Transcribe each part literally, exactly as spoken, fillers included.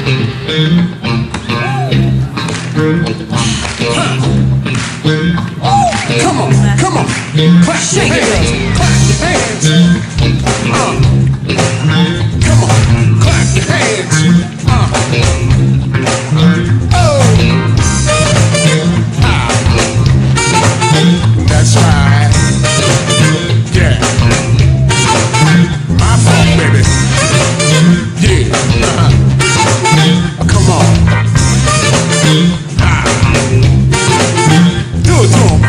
Come on, come on, clap, shake your hands, clap your hands. Uh. Come on, clap your hands. Uh. Oh, ah. That's right. Yeah, my fault, baby. Yeah, uh-huh. Come on. Ah. Do it to 'em.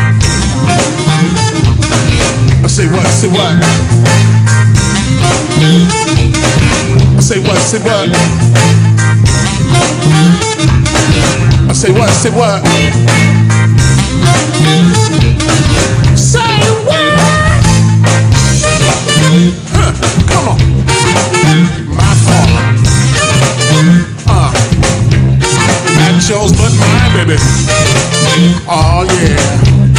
Say what, say what? Say what, say what? I say what, say what? Say what? Huh, come on. My fault. Uh, not yours but mine, baby. Oh yeah.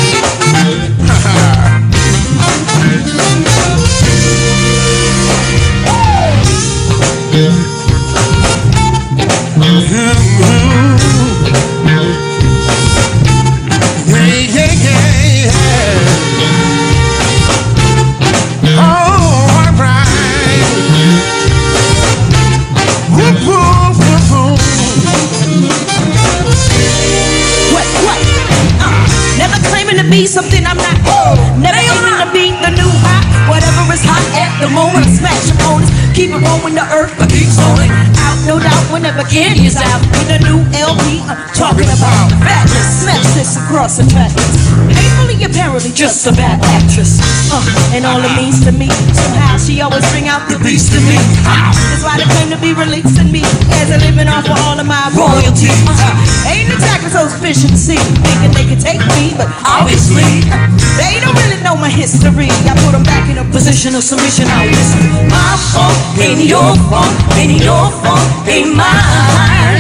Be something I'm not. Oh, never aiming to be the new hot. Whatever is hot at the moment, I smash opponents. Keep it rolling, the earth, but keeps rolling. Out, no doubt, whenever Candy is out. With a new L P, I'm talking about fatness. Smash this across the track. Ain't really apparently just a bad actress. Uh, and all it means to me, somehow she always bring out the beast in me. Uh, that's why they claim to be releasing me as a living off of all of my royalties. Uh, ain't attacking so efficiency, thinking they can take me, but obviously they don't really know my history. I put them back in a position of submission. Now listen, my fault ain't your fault, ain't your fault, ain't mine.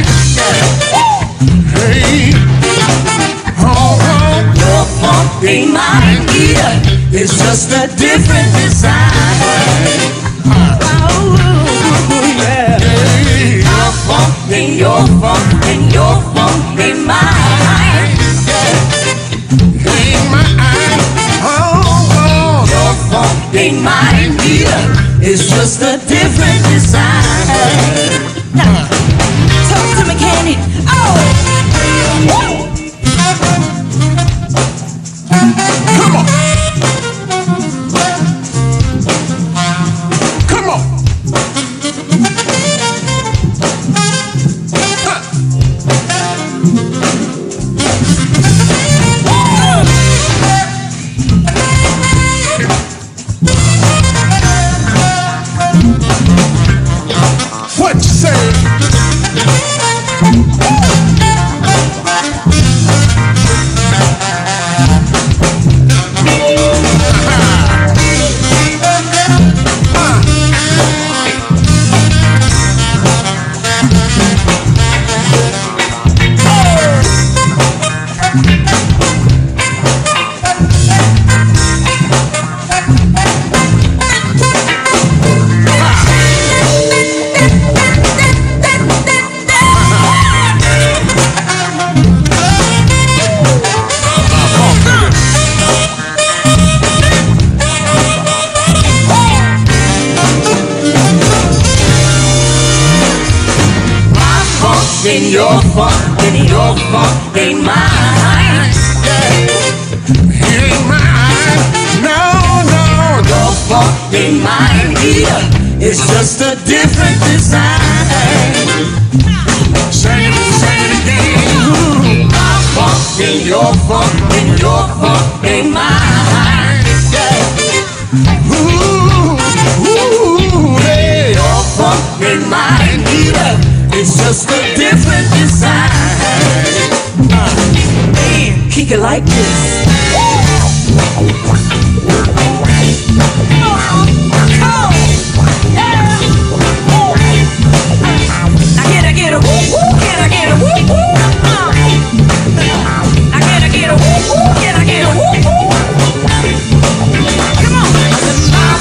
Hey, oh, oh, your fault ain't mine either. It's just a different design. Oh, yeah. hey, my fault ain't your fault, ain't your fault, ain't mine. ain't mine. Oh, oh, Your fault ain't mine either. It's just a different design. Now, talk to me, Candy. Oh, come on, come on. Huh. What you say? ain't your fault, ain't your fault, ain't mine. Yeah. It ain't mine. No, no. Your fault ain't mine either. It's just a different design. Sing it, sing it again. My fault ain't your fault, ain't your fault, ain't mine. Yeah. Ooh, ooh, hey. Your fault ain't mine either. It's just a different design. Uh, man, kick it like this.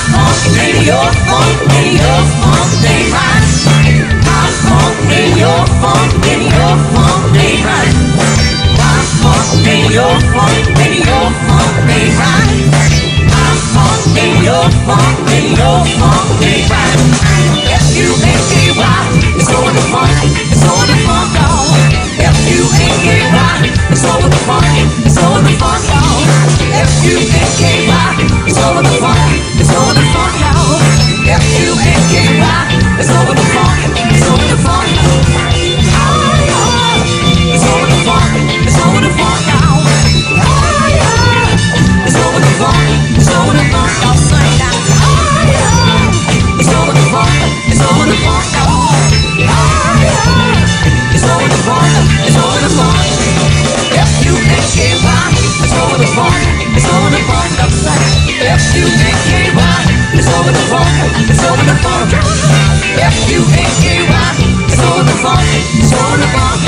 Your fault, ain't your fault, ain't mine. My fault, ain't your fault. funk, ain't no funk, ain't right. F U N K Y, it's over the funk, it's over the funk, y'all. F U N K Y, it's over the funk, it's over the funk, y'all. F U N K Y, it's over the funk, it's over the funk, y'all. F U N K Y, it's over the funk, it's over the funk, y'all. It's over the funk, it's over the funk, y'all. It's over the funk, it's over the funk, y'all. Sing that. It's over the funk, it's over the funk, y'all. It's over the funk, it's over the funk. F U N K Y, it's over the funk, it's over the funk, I'm saying. F U N K Y, it's over the funk, it's over the funk. F U N K Y, it's over the funk, it's over the funk.